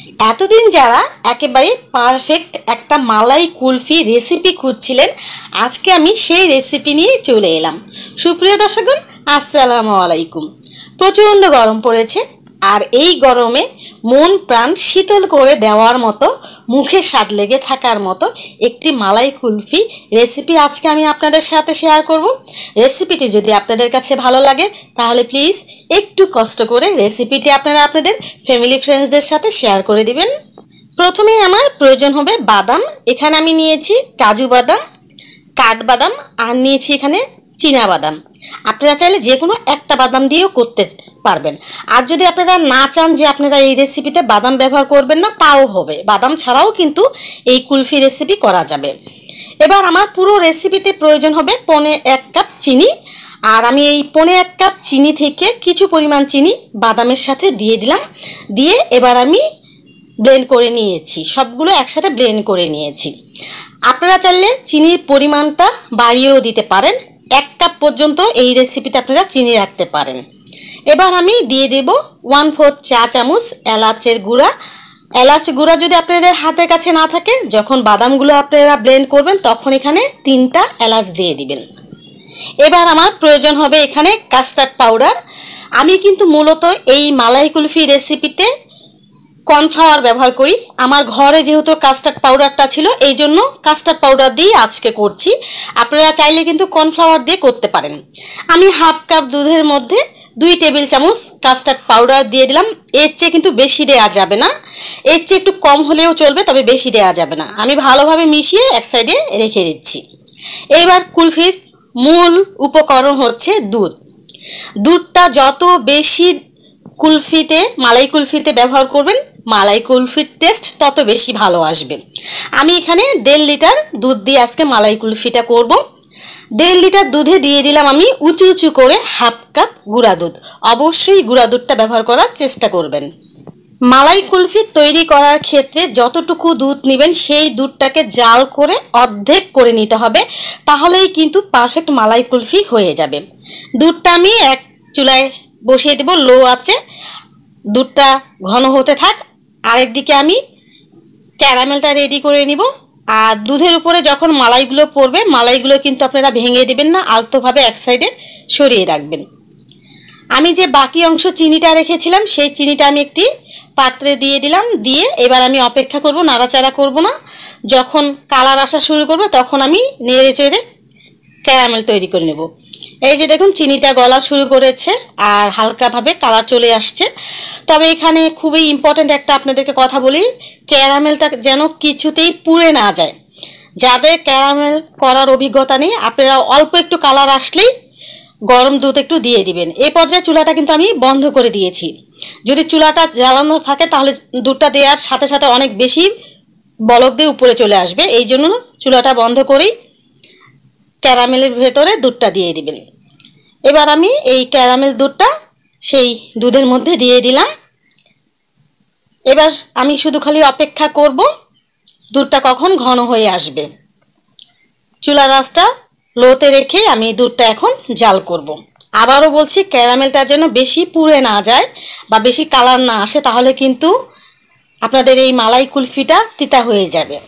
এতদিন যারা একেবারে পারফেক্ট একটা মালাই কুলফি রেসিপি খুঁজছিলেন, আজকে আমি সেই রেসিপি নিয়ে চলে এলাম। সুপ্রিয় দর্শকগণ, আসসালামু আলাইকুম। প্রচণ্ড গরম পড়েছে, আর এই গরমে মন প্রাণ শীতল করে দেওয়ার মতো, মুখে স্বাদ লেগে থাকার মতো একটি মালাই কুলফি রেসিপি আজকে আমি আপনাদের সাথে শেয়ার করব। রেসিপিটি যদি আপনাদের কাছে ভালো লাগে তাহলে প্লিজ একটু কষ্ট করে রেসিপিটি আপনারা আপনাদের ফ্যামিলি ফ্রেন্ডসদের সাথে শেয়ার করে দিবেন। প্রথমে আমার প্রয়োজন হবে বাদাম। এখানে আমি নিয়েছি কাজু বাদাম, কাঠবাদাম, আর নিয়েছি এখানে চীনা বাদাম। আপনারা চাইলে যে কোনো একটা বাদাম দিয়েও করতে পারবেন। আর যদি আপনারা না চান যে আপনারা এই রেসিপিতে বাদাম ব্যবহার করবেন না, তাও হবে। বাদাম ছাড়াও কিন্তু এই কুলফি রেসিপি করা যাবে। এবার আমার পুরো রেসিপিতে প্রয়োজন হবে 1.25 কাপ চিনি। আর আমি এই 1.25 কাপ চিনি থেকে কিছু পরিমাণ চিনি বাদামের সাথে দিয়ে দিলাম। দিয়ে এবার আমি ব্লেন্ড করে নিয়েছি, সবগুলো একসাথে ব্লেন্ড করে নিয়েছি। আপনারা চাইলে চিনির পরিমাণটা বাড়িয়েও দিতে পারেন। 1 কাপ পর্যন্ত এই রেসিপিতে আপনারা চিনি রাখতে পারেন। এবার আমি দিয়ে দেব 1/4 চা চামচ এলাচের গুঁড়া। এলাচ গুঁড়া যদি আপনাদের হাতের কাছে না থাকে, যখন বাদামগুলো আপনারা ব্লেন্ড করবেন তখন এখানে 3টা এলাচ দিয়ে দিবেন। এবার আমার প্রয়োজন হবে এখানে কাস্টার্ড পাউডার। আমি কিন্তু মূলত এই মালাই কুলফি রেসিপিতে কর্নফ্লাওয়ার ব্যবহার করি। আমার ঘরে যেহেতু কাস্টার্ড পাউডারটা ছিল, এই জন্য কাস্টার্ড পাউডার দিয়ে আজকে করছি। আপনারা চাইলে কিন্তু কর্নফ্লাওয়ার দিয়ে করতে পারেন। আমি 1/2 কাপ দুধের মধ্যে 2 টেবিল চামচ কাস্টার্ড পাউডার দিয়ে দিলাম। এর চেয়ে কিন্তু বেশি দেওয়া যাবে না, এর চেয়ে একটু কম হলেও চলবে, তবে বেশি দেওয়া যাবে না। আমি ভালোভাবে মিশিয়ে এক সাইডে রেখে দিচ্ছি। এবার কুলফির মূল উপকরণ হচ্ছে দুধ। দুধটা যত বেশি কুলফিতে, মালাই কুলফিতে ব্যবহার করবেন, মালাই কুলফির টেস্ট তত বেশি ভালো আসবে। আমি এখানে 1.5 লিটার দুধ দিয়ে আজকে মালাই কুলফিটা করব। 1.5 লিটার দুধে দিয়ে দিলাম আমি উঁচু উঁচু করে 1/2 কাপ গুঁড়া দুধ। অবশ্যই গুঁড়া দুধটা ব্যবহার করার চেষ্টা করবেন। মালাই কুলফি তৈরি করার ক্ষেত্রে যতটুকু দুধ নেবেন সেই দুধটাকে জাল করে অর্ধেক করে নিতে হবে, তাহলেই কিন্তু পারফেক্ট মালাই কুলফি হয়ে যাবে। দুধটা আমি এক চুলায় বসিয়ে দেব লো আঁচে। দুধটা ঘন হতে থাক। আরেকদিকে আমি ক্যারামেলটা রেডি করে নিব। আর দুধের উপরে যখন মালাইগুলো পড়বে, মালাইগুলো কিন্তু আপনারা ভেঙে দেবেন না, আলতোভাবে এক সাইডে সরিয়ে রাখবেন। আমি যে বাকি অংশ চিনিটা রেখেছিলাম, সেই চিনিটা আমি একটি পাত্রে দিয়ে দিলাম। দিয়ে এবার আমি অপেক্ষা করব, নাড়াচাড়া করব না। যখন কালার আসা শুরু করবে তখন আমি নেড়ে চেড়ে ক্যারামেল তৈরি করে নেব। এই যে দেখুন চিনিটা গলা শুরু করেছে আর হালকাভাবে কালার চলে আসছে। তবে এখানে খুবই ইম্পর্ট্যান্ট একটা আপনাদেরকে কথা বলি, ক্যারামেলটা যেন কিছুতেই পুড়ে না যায়। যাদের ক্যারামেল করার অভিজ্ঞতা নেই, আপনারা অল্প একটু কালার আসলেই গরম দুধ একটু দিয়ে দিবেন। এই পর্যায়ে চুলাটা কিন্তু আমি বন্ধ করে দিয়েছি। যদি চুলাটা জ্বালানো থাকে তাহলে দুধটা দেওয়ার সাথে সাথে অনেক বেশি বলক দিয়ে উপরে চলে আসবে। এই জন্য চুলাটা বন্ধ করেই ক্যারামেলের ভেতরে দুধটা দিয়ে দিবেন। এবার আমি এই ক্যারামেল দুধটা সেই দুধের মধ্যে দিয়ে দিলাম। এবার আমি শুধু খালি অপেক্ষা করব দুধটা কখন ঘন হয়ে আসবে। চুলার আঁচটা লোতে রেখে আমি দুধটা এখন জাল করব। আবারও বলছি, ক্যারামেলটা যেন বেশি পুড়ে না যায় বা বেশি কালার না আসে, তাহলে কিন্তু আপনাদের এই মালাই কুলফিটা তিতা হয়ে যাবে।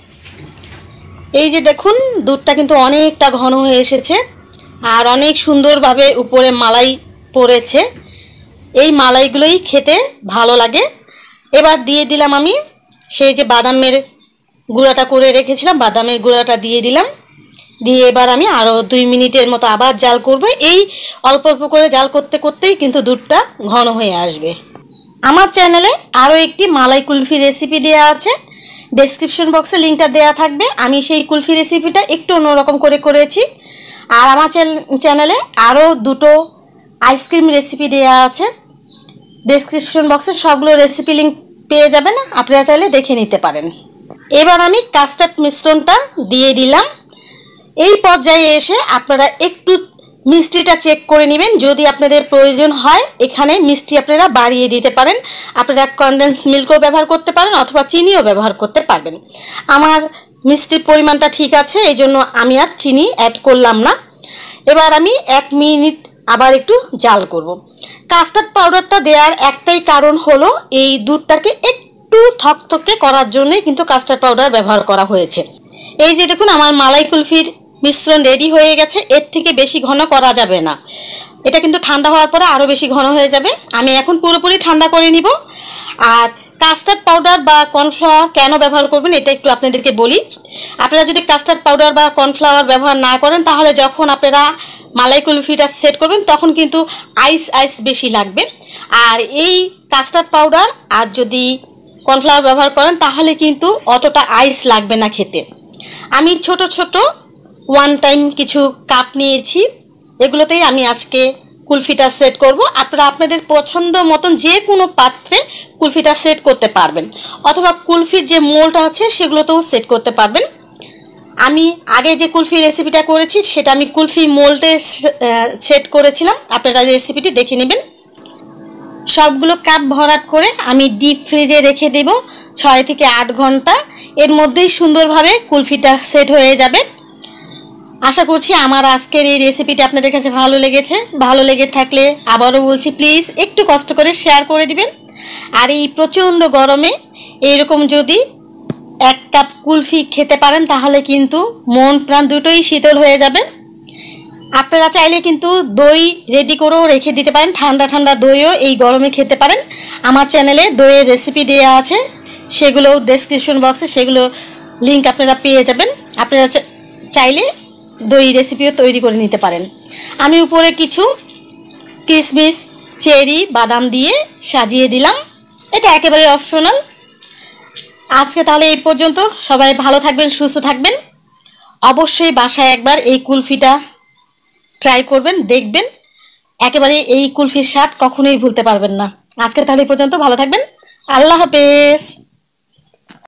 এই যে দেখুন দুধটা কিন্তু অনেকটা ঘন হয়ে এসেছে আর অনেক সুন্দরভাবে উপরে মালাই পড়েছে। এই মালাইগুলোই খেতে ভালো লাগে। এবার দিয়ে দিলাম আমি সেই যে বাদামের গুঁড়াটা করে রেখেছিলাম, বাদামের গুঁড়াটা দিয়ে দিলাম। দিয়ে এবার আমি আরও 2 মিনিটের মতো আবার জাল করব। এই অল্প অল্প করে জাল করতে করতেই কিন্তু দুধটা ঘন হয়ে আসবে। আমার চ্যানেলে আরও একটি মালাই কুলফি রেসিপি দেওয়া আছে, ডেসক্রিপশন বক্সে লিঙ্কটা দেওয়া থাকবে। আমি সেই কুলফি রেসিপিটা একটু অন্যরকম করে করেছি। আর আমার চ্যানেলে আরও 2টো আইসক্রিম রেসিপি দেওয়া আছে। ডেসক্রিপশন বক্সে সবগুলো রেসিপি লিঙ্ক পেয়ে যাবেন, আপনারা চাইলে দেখে নিতে পারেন। এবার আমি কাস্টার্ড মিশ্রণটা দিয়ে দিলাম। এই পর্যায়ে এসে আপনারা একটু মিষ্টিটা চেক করে নেবেন। যদি আপনাদের প্রয়োজন হয় এখানে মিষ্টি আপনারা বাড়িয়ে দিতে পারেন। আপনারা কনডেন্স মিল্কও ব্যবহার করতে পারেন অথবা চিনিও ব্যবহার করতে পারবেন। আমার মিষ্টির পরিমাণটা ঠিক আছে, এই জন্য আমি আর চিনি অ্যাড করলাম না। এবার আমি 1 মিনিট আবার একটু জাল করব। কাস্টার্ড পাউডারটা দেওয়ার একটাই কারণ হলো এই দুধটাকে একটু থকথকে করার জন্যই কিন্তু কাস্টার্ড পাউডার ব্যবহার করা হয়েছে। এই যে দেখুন আমার মালাই কুলফির মিশ্রণ রেডি হয়ে গেছে। এর থেকে বেশি ঘন করা যাবে না, এটা কিন্তু ঠান্ডা হওয়ার পরে আরও বেশি ঘন হয়ে যাবে। আমি এখন পুরোপুরি ঠান্ডা করে নিব। আর কাস্টার্ড পাউডার বা কর্নফ্লাওয়ার কেন ব্যবহার করবেন এটা একটু আপনাদেরকে বলি। আপনারা যদি কাস্টার্ড পাউডার বা কর্নফ্লাওয়ার ব্যবহার না করেন তাহলে যখন আপনারা মালাই কুলফিটা সেট করবেন তখন কিন্তু আইস আইস বেশি লাগবে। আর এই কাস্টার্ড পাউডার আর যদি কর্নফ্লাওয়ার ব্যবহার করেন তাহলে কিন্তু অতটা আইস লাগবে না খেতে। আমি ছোট ছোট ওয়ান টাইম কিছু কাপ নিয়েছি, এগুলোতেই আমি আজকে কুলফিটা সেট করব। আপনারা আপনাদের পছন্দ মতন যে কোনো পাত্রে কুলফিটা সেট করতে পারবেন, অথবা কুলফির যে মোল্ড আছে সেগুলোতেও সেট করতে পারবেন। আমি আগে যে কুলফি রেসিপিটা করেছি সেটা আমি কুলফি মোল্ডে সেট করেছিলাম, আপনারা রেসিপিটি দেখে নেবেন। সবগুলো কাপ ভরাট করে আমি ডিপ ফ্রিজে রেখে দেব 6 থেকে 8 ঘন্টা। এর মধ্যেই সুন্দরভাবে কুলফিটা সেট হয়ে যাবে। আশা করছি আমার আজকের এই রেসিপিটি আপনাদের কাছে ভালো লেগেছে। ভালো লেগে থাকলে আবারও বলছি প্লিজ একটু কষ্ট করে শেয়ার করে দিবেন। আর এই প্রচণ্ড গরমে এইরকম যদি 1 কাপ কুলফি খেতে পারেন তাহলে কিন্তু মন প্রাণ দুটোই শীতল হয়ে যাবে। আপনারা চাইলে কিন্তু দই রেডি করেও রেখে দিতে পারেন, ঠান্ডা ঠান্ডা দইও এই গরমে খেতে পারেন। আমার চ্যানেলে দইয়ের রেসিপি দেওয়া আছে, সেগুলো ডেসক্রিপশন বক্সে সেগুলো লিঙ্ক আপনারা পেয়ে যাবেন। আপনারা চাইলে দই রেসিপিও তৈরি করে নিতে পারেন। আমি উপরে কিছু কিশমিশ, চেরি, বাদাম দিয়ে সাজিয়ে দিলাম, এটা একেবারে অপশনাল। আজকে তাহলে এই পর্যন্ত। সবাই ভালো থাকবেন, সুস্থ থাকবেন। অবশ্যই বাসায় একবার এই কুলফিটা ট্রাই করবেন, দেখবেন একেবারে এই কুলফির স্বাদ কখনোই ভুলতে পারবেন না। আজকে তাহলে এই পর্যন্ত, ভালো থাকবেন। আল্লাহ হাফেজ।